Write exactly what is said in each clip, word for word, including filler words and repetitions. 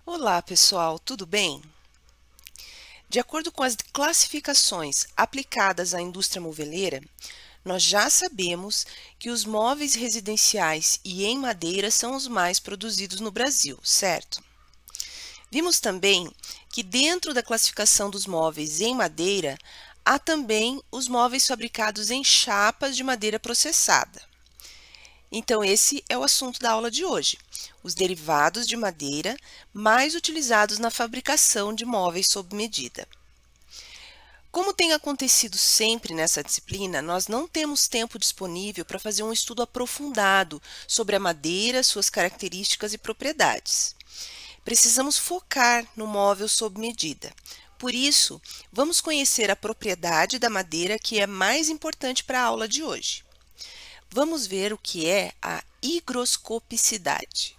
Olá, pessoal, tudo bem? De acordo com as classificações aplicadas à indústria moveleira, nós já sabemos que os móveis residenciais e em madeira são os mais produzidos no Brasil, certo? Vimos também que dentro da classificação dos móveis em madeira, há também os móveis fabricados em chapas de madeira processada. Então, esse é o assunto da aula de hoje, os derivados de madeira mais utilizados na fabricação de móveis sob medida. Como tem acontecido sempre nessa disciplina, nós não temos tempo disponível para fazer um estudo aprofundado sobre a madeira, suas características e propriedades. Precisamos focar no móvel sob medida. Por isso, vamos conhecer a propriedade da madeira que é mais importante para a aula de hoje. Vamos ver o que é a higroscopicidade.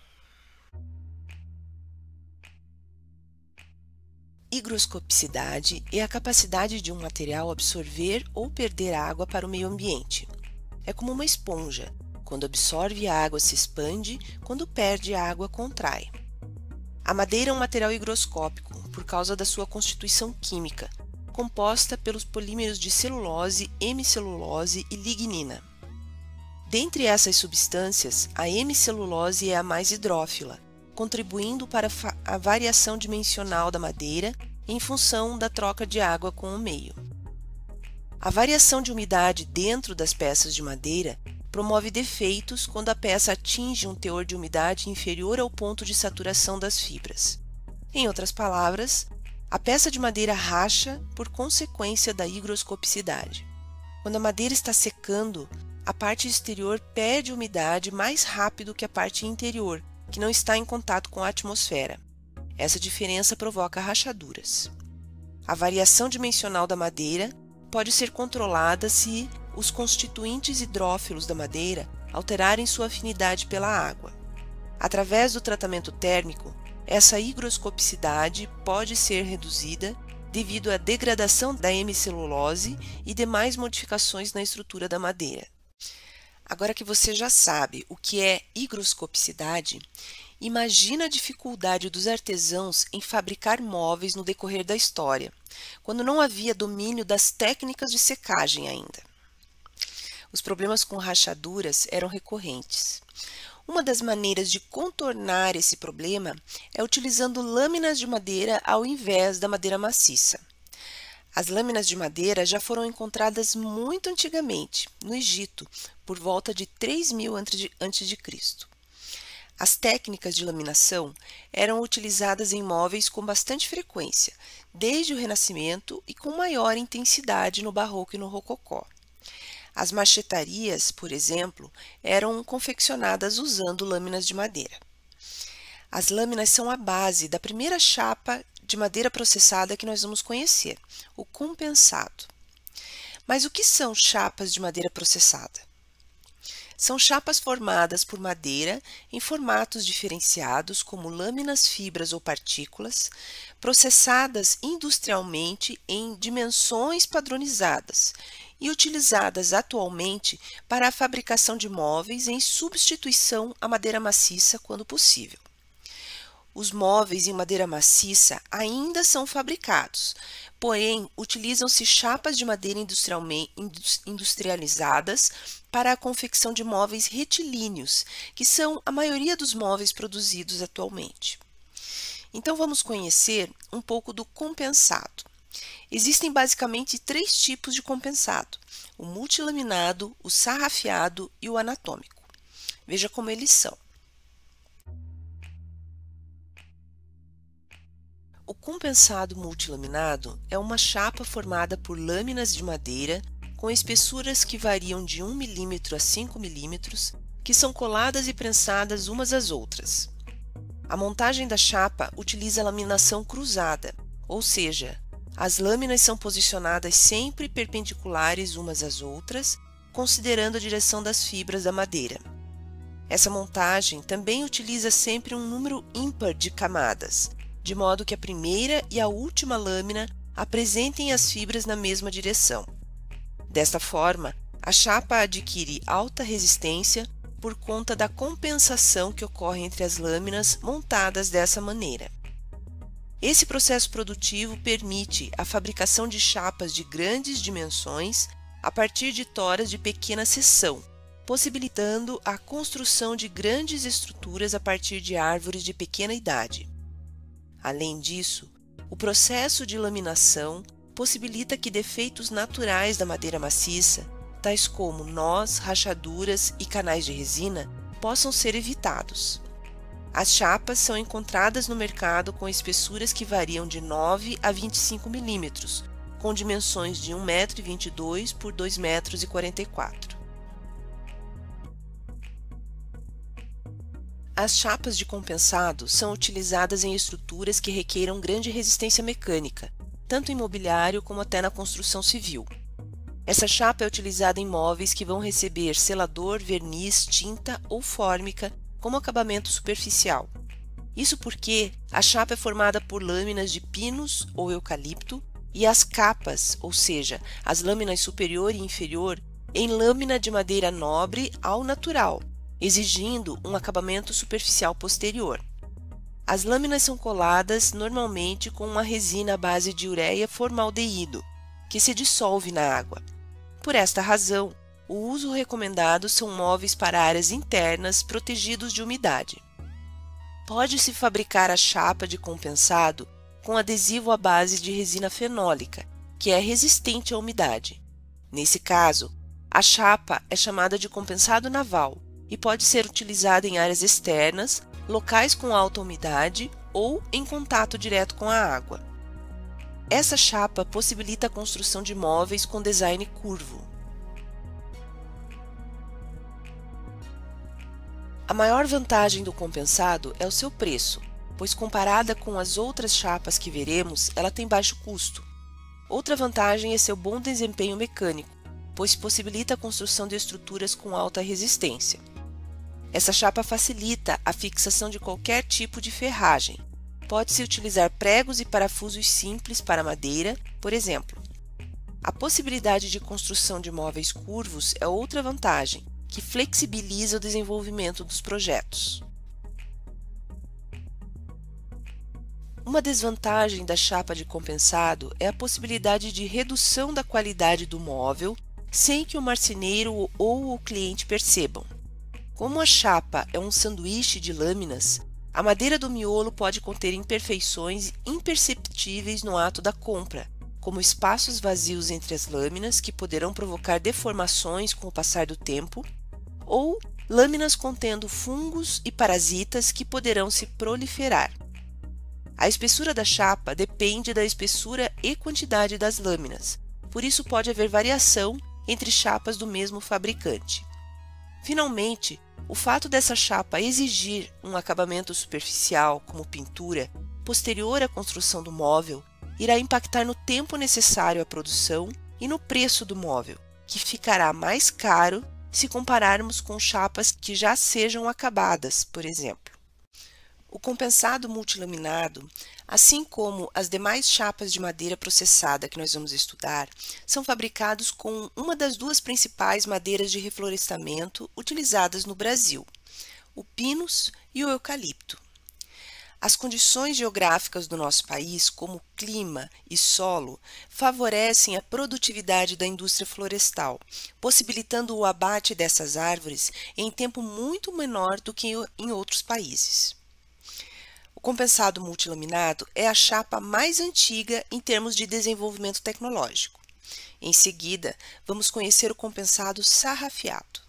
Higroscopicidade é a capacidade de um material absorver ou perder água para o meio ambiente. É como uma esponja. Quando absorve a água, se expande, quando perde a água, contrai. A madeira é um material higroscópico por causa da sua constituição química, composta pelos polímeros de celulose, hemicelulose e lignina. Dentre essas substâncias, a hemicelulose é a mais hidrófila, contribuindo para a variação dimensional da madeira em função da troca de água com o meio. A variação de umidade dentro das peças de madeira promove defeitos quando a peça atinge um teor de umidade inferior ao ponto de saturação das fibras. Em outras palavras, a peça de madeira racha por consequência da higroscopicidade. Quando a madeira está secando, a parte exterior perde umidade mais rápido que a parte interior, que não está em contato com a atmosfera. Essa diferença provoca rachaduras. A variação dimensional da madeira pode ser controlada se os constituintes hidrófilos da madeira alterarem sua afinidade pela água. Através do tratamento térmico, essa higroscopicidade pode ser reduzida devido à degradação da hemicelulose e demais modificações na estrutura da madeira. Agora que você já sabe o que é higroscopicidade, imagina a dificuldade dos artesãos em fabricar móveis no decorrer da história, quando não havia domínio das técnicas de secagem ainda. Os problemas com rachaduras eram recorrentes. Uma das maneiras de contornar esse problema é utilizando lâminas de madeira ao invés da madeira maciça. As lâminas de madeira já foram encontradas muito antigamente, no Egito, por volta de três mil antes de Cristo. As técnicas de laminação eram utilizadas em móveis com bastante frequência, desde o Renascimento e com maior intensidade no Barroco e no Rococó. As marchetarias, por exemplo, eram confeccionadas usando lâminas de madeira. As lâminas são a base da primeira chapa de madeira processada que nós vamos conhecer, o compensado. Mas o que são chapas de madeira processada? São chapas formadas por madeira em formatos diferenciados, como lâminas, fibras ou partículas, processadas industrialmente em dimensões padronizadas e utilizadas atualmente para a fabricação de móveis em substituição à madeira maciça quando possível. Os móveis em madeira maciça ainda são fabricados, porém utilizam-se chapas de madeira industrializadas para a confecção de móveis retilíneos, que são a maioria dos móveis produzidos atualmente. Então vamos conhecer um pouco do compensado. Existem basicamente três tipos de compensado: o multilaminado, o sarrafiado e o anatômico. Veja como eles são. O compensado multilaminado é uma chapa formada por lâminas de madeira com espessuras que variam de um milímetro a cinco milímetros, que são coladas e prensadas umas às outras. A montagem da chapa utiliza laminação cruzada, ou seja, as lâminas são posicionadas sempre perpendiculares umas às outras, considerando a direção das fibras da madeira. Essa montagem também utiliza sempre um número ímpar de camadas, de modo que a primeira e a última lâmina apresentem as fibras na mesma direção. Desta forma, a chapa adquire alta resistência, por conta da compensação que ocorre entre as lâminas montadas dessa maneira. Esse processo produtivo permite a fabricação de chapas de grandes dimensões a partir de toras de pequena seção, possibilitando a construção de grandes estruturas a partir de árvores de pequena idade. Além disso, o processo de laminação possibilita que defeitos naturais da madeira maciça, tais como nós, rachaduras e canais de resina, possam ser evitados. As chapas são encontradas no mercado com espessuras que variam de nove a vinte e cinco milímetros, com dimensões de um metro e vinte e dois por dois metros e quarenta e quatro. As chapas de compensado são utilizadas em estruturas que requeiram grande resistência mecânica, tanto em mobiliário como até na construção civil. Essa chapa é utilizada em móveis que vão receber selador, verniz, tinta ou fórmica como acabamento superficial. Isso porque a chapa é formada por lâminas de pinos ou eucalipto e as capas, ou seja, as lâminas superior e inferior, em lâmina de madeira nobre ao natural, exigindo um acabamento superficial posterior. As lâminas são coladas normalmente com uma resina à base de ureia formaldeído, que se dissolve na água. Por esta razão, o uso recomendado são móveis para áreas internas protegidos de umidade. Pode-se fabricar a chapa de compensado com adesivo à base de resina fenólica, que é resistente à umidade. Nesse caso, a chapa é chamada de compensado naval e pode ser utilizada em áreas externas, locais com alta umidade ou em contato direto com a água. Essa chapa possibilita a construção de móveis com design curvo. A maior vantagem do compensado é o seu preço, pois comparada com as outras chapas que veremos, ela tem baixo custo. Outra vantagem é seu bom desempenho mecânico, pois possibilita a construção de estruturas com alta resistência. Essa chapa facilita a fixação de qualquer tipo de ferragem. Pode-se utilizar pregos e parafusos simples para madeira, por exemplo. A possibilidade de construção de móveis curvos é outra vantagem, que flexibiliza o desenvolvimento dos projetos. Uma desvantagem da chapa de compensado é a possibilidade de redução da qualidade do móvel sem que o marceneiro ou o cliente percebam. Como a chapa é um sanduíche de lâminas, a madeira do miolo pode conter imperfeições imperceptíveis no ato da compra, como espaços vazios entre as lâminas que poderão provocar deformações com o passar do tempo, ou lâminas contendo fungos e parasitas que poderão se proliferar. A espessura da chapa depende da espessura e quantidade das lâminas, por isso pode haver variação entre chapas do mesmo fabricante. Finalmente, o fato dessa chapa exigir um acabamento superficial, como pintura, posterior à construção do móvel, irá impactar no tempo necessário à produção e no preço do móvel, que ficará mais caro se compararmos com chapas que já sejam acabadas, por exemplo. O compensado multilaminado, assim como as demais chapas de madeira processada que nós vamos estudar, são fabricados com uma das duas principais madeiras de reflorestamento utilizadas no Brasil, o pinus e o eucalipto. As condições geográficas do nosso país, como clima e solo, favorecem a produtividade da indústria florestal, possibilitando o abate dessas árvores em tempo muito menor do que em outros países. O compensado multilaminado é a chapa mais antiga em termos de desenvolvimento tecnológico. Em seguida, vamos conhecer o compensado sarrafiado.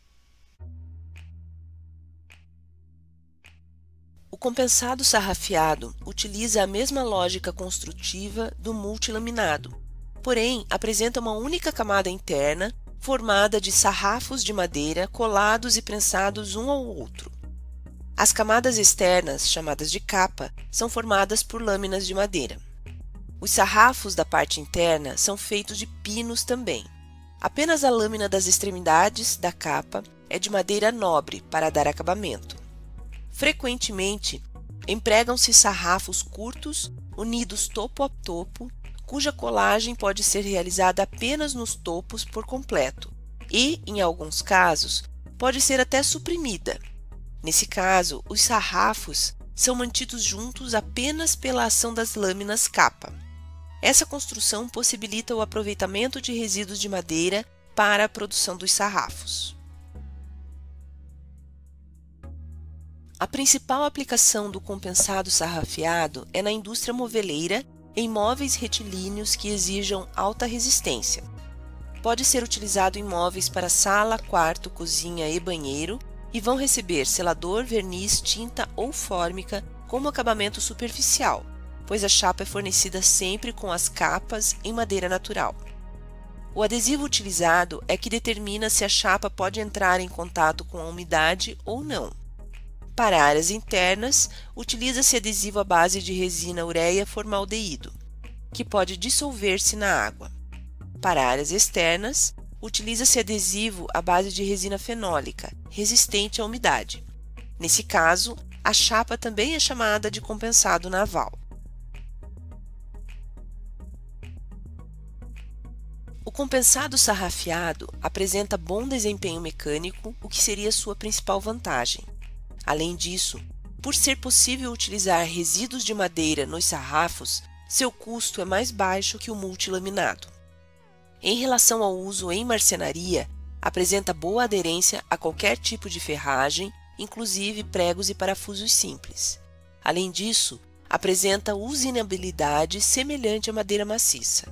O compensado sarrafiado utiliza a mesma lógica construtiva do multilaminado, porém apresenta uma única camada interna formada de sarrafos de madeira colados e prensados um ao outro. As camadas externas, chamadas de capa, são formadas por lâminas de madeira. Os sarrafos da parte interna são feitos de pinos também. Apenas a lâmina das extremidades da capa é de madeira nobre para dar acabamento. Frequentemente, empregam-se sarrafos curtos, unidos topo a topo, cuja colagem pode ser realizada apenas nos topos por completo e, em alguns casos, pode ser até suprimida. Nesse caso, os sarrafos são mantidos juntos apenas pela ação das lâminas capa. Essa construção possibilita o aproveitamento de resíduos de madeira para a produção dos sarrafos. A principal aplicação do compensado sarrafiado é na indústria moveleira, em móveis retilíneos que exijam alta resistência. Pode ser utilizado em móveis para sala, quarto, cozinha e banheiro e vão receber selador, verniz, tinta ou fórmica como acabamento superficial, pois a chapa é fornecida sempre com as capas em madeira natural. O adesivo utilizado é que determina se a chapa pode entrar em contato com a umidade ou não. Para áreas internas, utiliza-se adesivo à base de resina ureia formaldeído, que pode dissolver-se na água. Para áreas externas, utiliza-se adesivo à base de resina fenólica, resistente à umidade. Nesse caso, a chapa também é chamada de compensado naval. O compensado sarrafiado apresenta bom desempenho mecânico, o que seria sua principal vantagem. Além disso, por ser possível utilizar resíduos de madeira nos sarrafos, seu custo é mais baixo que o multilaminado. Em relação ao uso em marcenaria, apresenta boa aderência a qualquer tipo de ferragem, inclusive pregos e parafusos simples. Além disso, apresenta usinabilidade semelhante à madeira maciça.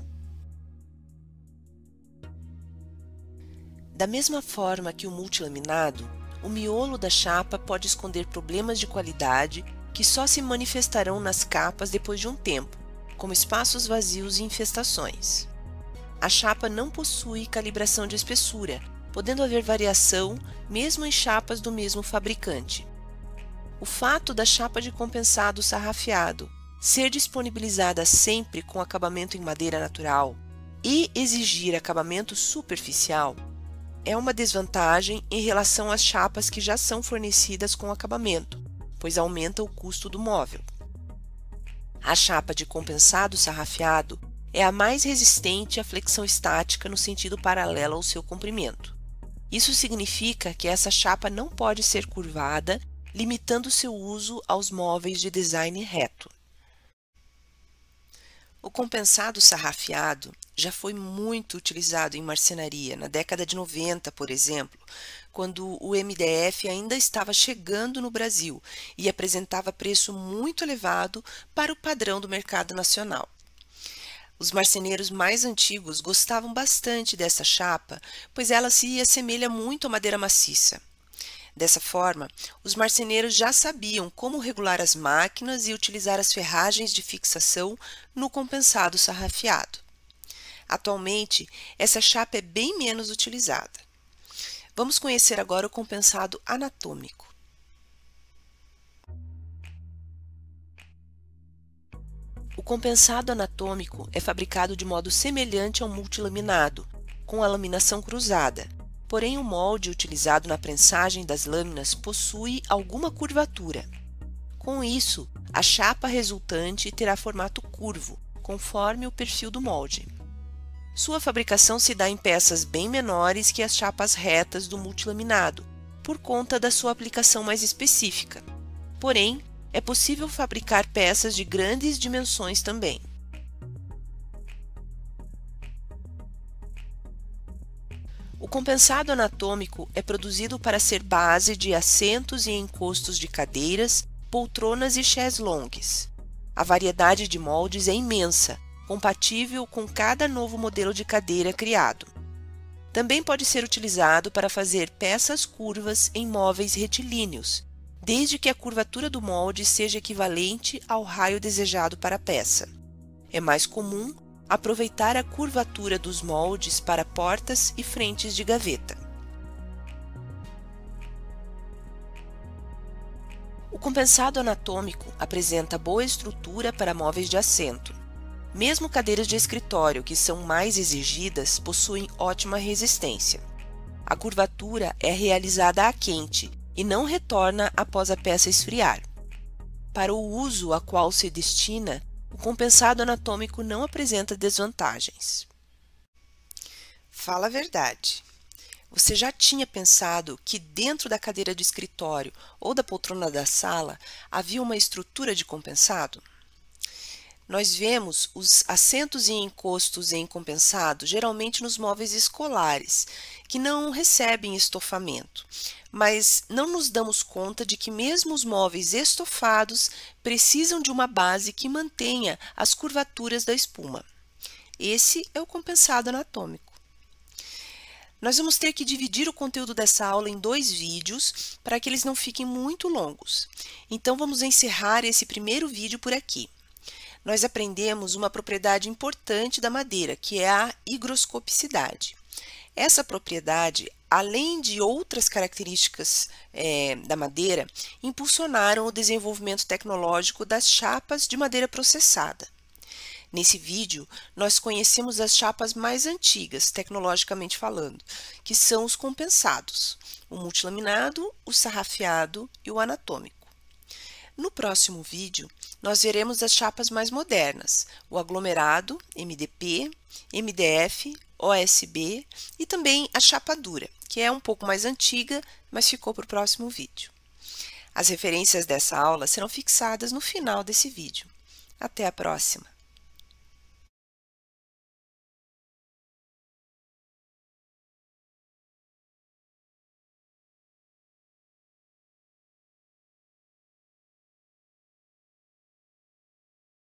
Da mesma forma que o multilaminado, o miolo da chapa pode esconder problemas de qualidade que só se manifestarão nas capas depois de um tempo, como espaços vazios e infestações. A chapa não possui calibração de espessura, podendo haver variação mesmo em chapas do mesmo fabricante. O fato da chapa de compensado sarrafiado ser disponibilizada sempre com acabamento em madeira natural e exigir acabamento superficial é uma desvantagem em relação às chapas que já são fornecidas com acabamento, pois aumenta o custo do móvel. A chapa de compensado sarrafiado é a mais resistente à flexão estática no sentido paralelo ao seu comprimento. Isso significa que essa chapa não pode ser curvada, limitando seu uso aos móveis de design reto. O compensado sarrafiado já foi muito utilizado em marcenaria, na década de noventa, por exemplo, quando o M D F ainda estava chegando no Brasil e apresentava preço muito elevado para o padrão do mercado nacional. Os marceneiros mais antigos gostavam bastante dessa chapa, pois ela se assemelha muito à madeira maciça. Dessa forma, os marceneiros já sabiam como regular as máquinas e utilizar as ferragens de fixação no compensado sarrafiado. Atualmente, essa chapa é bem menos utilizada. Vamos conhecer agora o compensado anatômico. O compensado anatômico é fabricado de modo semelhante ao multilaminado, com a laminação cruzada. Porém, o molde utilizado na prensagem das lâminas possui alguma curvatura. Com isso, a chapa resultante terá formato curvo, conforme o perfil do molde. Sua fabricação se dá em peças bem menores que as chapas retas do multilaminado, por conta da sua aplicação mais específica. Porém, é possível fabricar peças de grandes dimensões também. O compensado anatômico é produzido para ser base de assentos e encostos de cadeiras, poltronas e chaises-longues. A variedade de moldes é imensa, compatível com cada novo modelo de cadeira criado. Também pode ser utilizado para fazer peças curvas em móveis retilíneos, desde que a curvatura do molde seja equivalente ao raio desejado para a peça. É mais comum aproveitar a curvatura dos moldes para portas e frentes de gaveta. O compensado anatômico apresenta boa estrutura para móveis de assento. Mesmo cadeiras de escritório, que são mais exigidas, possuem ótima resistência. A curvatura é realizada a quente e não retorna após a peça esfriar. Para o uso a qual se destina, o compensado anatômico não apresenta desvantagens. Fala a verdade. Você já tinha pensado que dentro da cadeira de escritório ou da poltrona da sala havia uma estrutura de compensado? Nós vemos os assentos e encostos em compensado geralmente nos móveis escolares, que não recebem estofamento, mas não nos damos conta de que mesmo os móveis estofados precisam de uma base que mantenha as curvaturas da espuma. Esse é o compensado anatômico. Nós vamos ter que dividir o conteúdo dessa aula em dois vídeos para que eles não fiquem muito longos. Então vamos encerrar esse primeiro vídeo por aqui. Nós aprendemos uma propriedade importante da madeira, que é a higroscopicidade. Essa propriedade, além de outras características é, da madeira, impulsionaram o desenvolvimento tecnológico das chapas de madeira processada. Nesse vídeo, nós conhecemos as chapas mais antigas, tecnologicamente falando, que são os compensados, o multilaminado, o sarrafiado e o anatômico. No próximo vídeo, nós veremos as chapas mais modernas, o aglomerado, M D P, M D F, O S B e também a chapa dura, que é um pouco mais antiga, mas ficou para o próximo vídeo. As referências dessa aula serão fixadas no final desse vídeo. Até a próxima!